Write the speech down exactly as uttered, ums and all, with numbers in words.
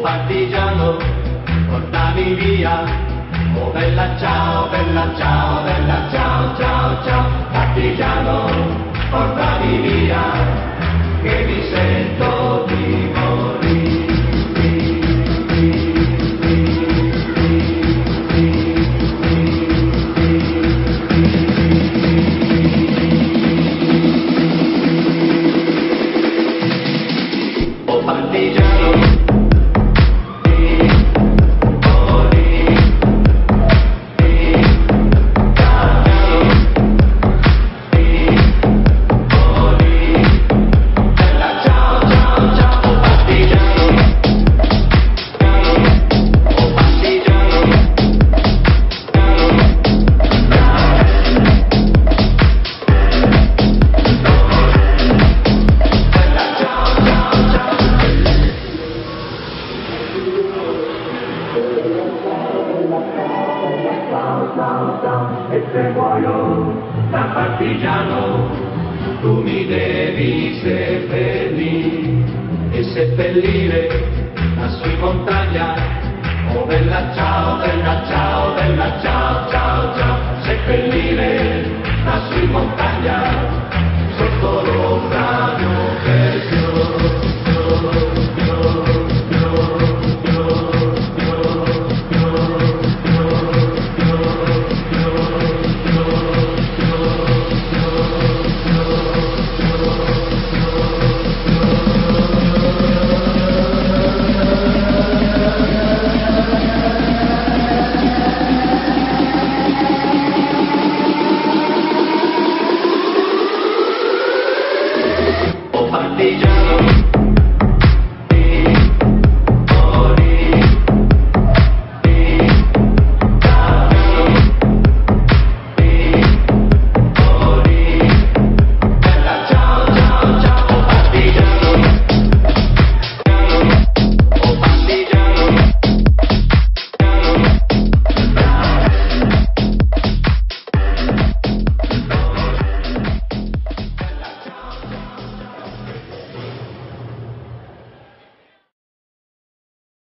partigiano, portami via. Oh bella ciao, bella ciao, bella ciao, ciao, ciao. Partigiano, portami via, che mi sento di morire. Oh partigiano, e se muoio da partigiano tu mi devi seppellire e seppellire lassù in montagna